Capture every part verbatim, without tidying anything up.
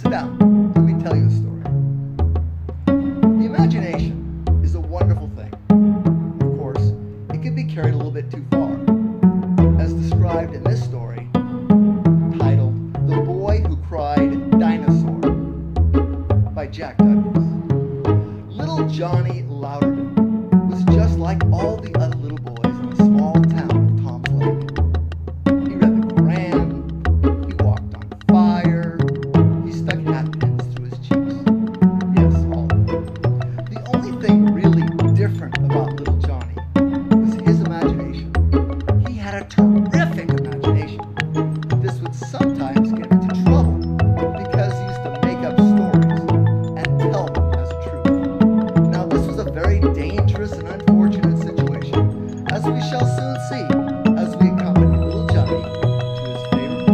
Sit down. Let me tell you a story. The imagination is a wonderful thing. Of course, it can be carried a little bit too far. As described in this story, titled The Boy Who Cried Dinosaur by Jack Douglas. Little Johnny Louderman was just like all the other little boys in the small town of Tom's Lake. He read the Koran, he walked on fire, he stuck hat pins through his cheeks. Yes, all of them. The only thing really different about little Johnny was his imagination. He had a terrific imagination. This would sometimes get him into trouble because he used to make up stories and tell them as truth. Now this was a very dangerous and unfortunate situation, as we shall soon see as we accompany little Johnny to his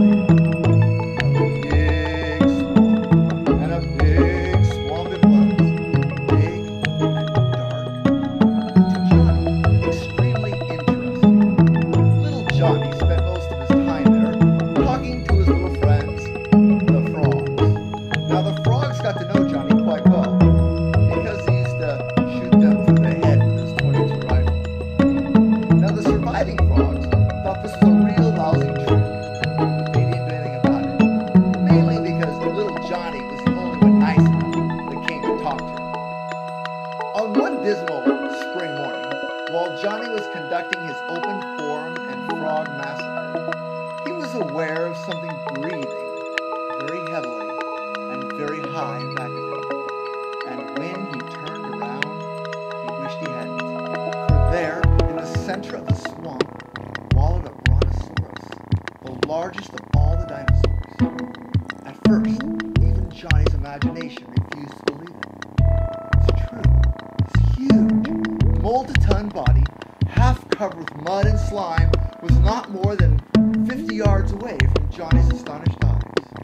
favorite place. A big swamp, and a big swamp it was, big and dark, and to Johnny extremely interesting. Little Johnny spent most of his time there talking to his little friends, the frogs. Now the frogs got to know Johnny quite well because he used to shoot them through the head with his twenty-two rifle. Now the surviving frogs thought this was a real lousy trick, but they didn't do anything about it, mainly because little Johnny was the only one nice enough that came to talk to him. On one dismal spring morning, while Johnny was conducting his open forum and frog massacre, he was aware of something breathing very heavily and very high back of him. And when he turned around, he wished he hadn't. For there, in the center of the swamp, wallowed a brontosaurus, the largest of all the dinosaurs. At first, even Johnny's imagination refused to believe it. It's true. His huge, mold-to-ton body, half covered with mud and slime, was not more than fifty yards away from Johnny's astonished eyes.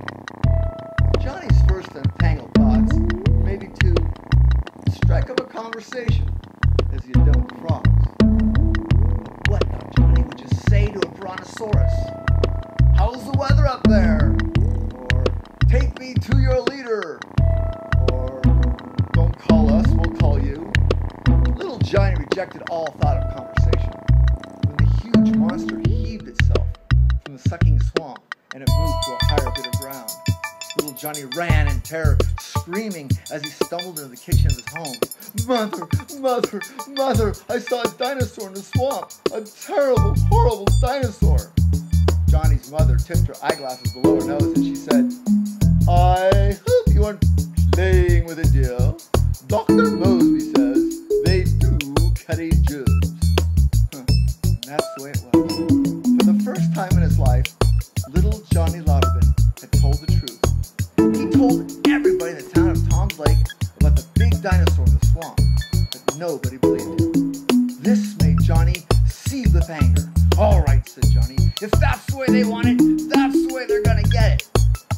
Johnny's first untangled thoughts may be to strike up a conversation, as he had done with frogs. What now, Johnny, would you say to a brontosaurus? How's the weather up there? Or take me to your leader? Or don't call us, we'll call you. Little Johnny rejected all thought of conversation. When the huge monster heaved itself from the sucking swamp and it moved to a higher bit of ground, little Johnny ran in terror, screaming as he stumbled into the kitchen of his home. Mother, mother, mother, I saw a dinosaur in the swamp. A terrible, horrible dinosaur. Johnny's mother tipped her eyeglasses below her nose and she said, I hope you aren't playing with it, dear. Doctor Mosby says they do carry germs. Huh. And that's the way it was. For the first time in his life, little Johnny Louderman had told the truth. He told everybody in the town of Tom's Lake about the big dinosaur in the swamp, but nobody believed him. This made Johnny seethe with anger. All right, said Johnny, if that's the way they want it, that's the way they're gonna get it.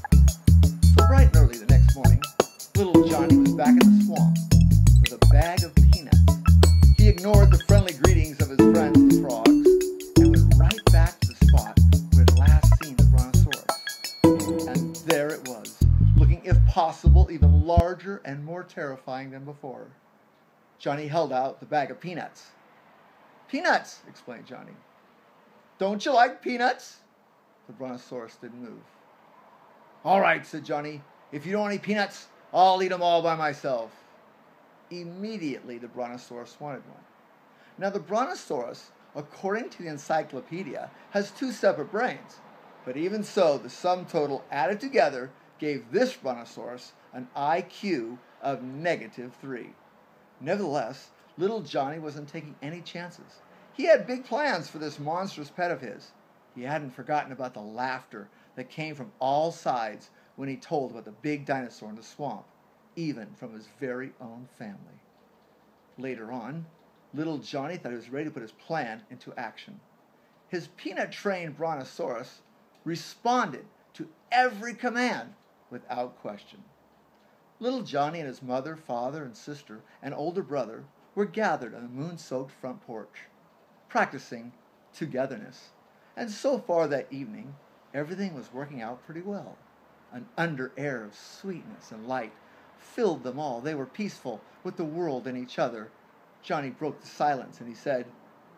So bright and early the next morning, little Johnny was back in the swamp with a bag of peanuts. He ignored the friendly greetings of his friends, the frogs, and went right back to the spot where he had last seen the brontosaurus. And there it was, looking, if possible, even larger and more terrifying than before. Johnny held out the bag of peanuts. Peanuts, explained Johnny. Don't you like peanuts? The brontosaurus didn't move. All right, said Johnny. If you don't want any peanuts, I'll eat them all by myself. Immediately, the brontosaurus wanted one. Now, the brontosaurus, according to the encyclopedia, has two separate brains. But even so, the sum total added together gave this brontosaurus an I Q of negative three. Nevertheless, little Johnny wasn't taking any chances. He had big plans for this monstrous pet of his. He hadn't forgotten about the laughter that came from all sides when he told about the big dinosaur in the swamp, even from his very own family. Later on, little Johnny thought he was ready to put his plan into action. His peanut-trained brontosaurus responded to every command without question. Little Johnny and his mother, father, and sister, and older brother were gathered on the moon-soaked front porch, practicing togetherness. And so far that evening, everything was working out pretty well, An under air of sweetness and light filled them all. They were peaceful with the world and each other. Johnny broke the silence and he said,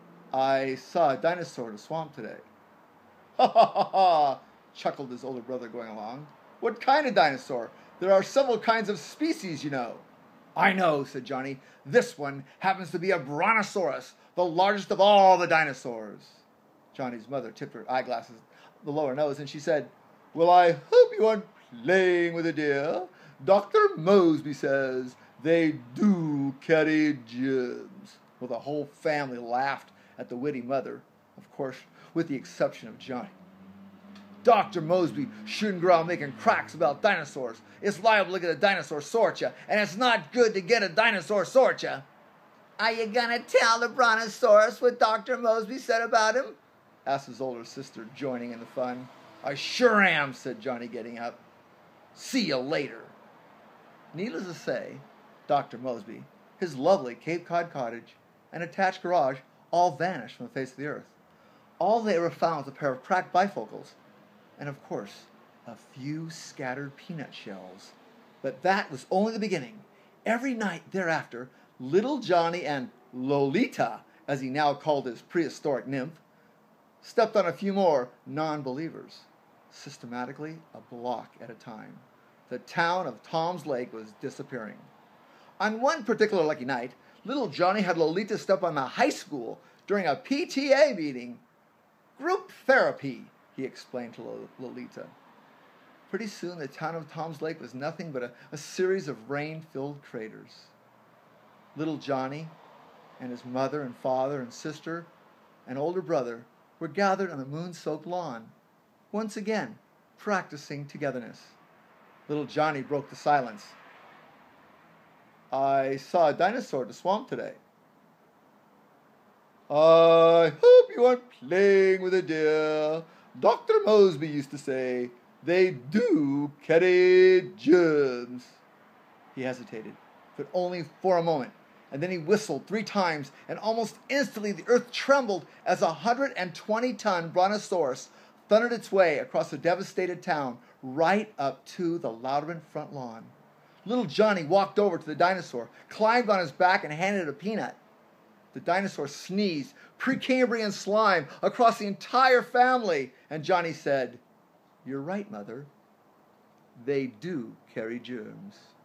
"I saw a dinosaur in a swamp today." "Ha ha ha ha!" chuckled his older brother going along. "What kind of dinosaur? There are several kinds of species, you know." "I know," said Johnny. "This one happens to be a brontosaurus, the largest of all the dinosaurs." Johnny's mother tipped her eyeglasses the lower nose and she said, "Well, I hope you aren't playing with a deer. Doctor Mosby says they do carry germs." Well, the whole family laughed at the witty mother, of course, with the exception of Johnny. "Doctor Mosby shouldn't go out making cracks about dinosaurs. It's liable to get a dinosaur sort ya, and it's not good to get a dinosaur sort ya." "Are you gonna tell the brontosaurus what Doctor Mosby said about him?" asked his older sister, joining in the fun. "I sure am," said Johnny, getting up. "See you later." Needless to say, Doctor Mosby, his lovely Cape Cod cottage, and attached garage all vanished from the face of the earth. All they ever found was a pair of cracked bifocals, and of course, a few scattered peanut shells. But that was only the beginning. Every night thereafter, little Johnny and Lolita, as he now called his prehistoric nymph, stepped on a few more non-believers, systematically a block at a time. The town of Tom's Lake was disappearing. On one particular lucky night, little Johnny had Lolita step on the high school during a P T A meeting. "Group therapy," he explained to Lolita. Pretty soon, the town of Tom's Lake was nothing but a, a series of rain-filled craters. Little Johnny and his mother and father and sister and older brother were gathered on the moon-soaked lawn, once again practicing togetherness. Little Johnny broke the silence. "I saw a dinosaur in the swamp today." "I hope you aren't playing with a deer. Doctor Mosby used to say they do carry germs." He hesitated, but only for a moment, and then he whistled three times, and almost instantly the earth trembled as a one hundred twenty ton brontosaurus thundered its way across the devastated town right up to the Louderman front lawn. Little Johnny walked over to the dinosaur, climbed on his back, and handed it a peanut. The dinosaur sneezed Precambrian slime across the entire family, and Johnny said, "You're right, Mother. They do carry germs."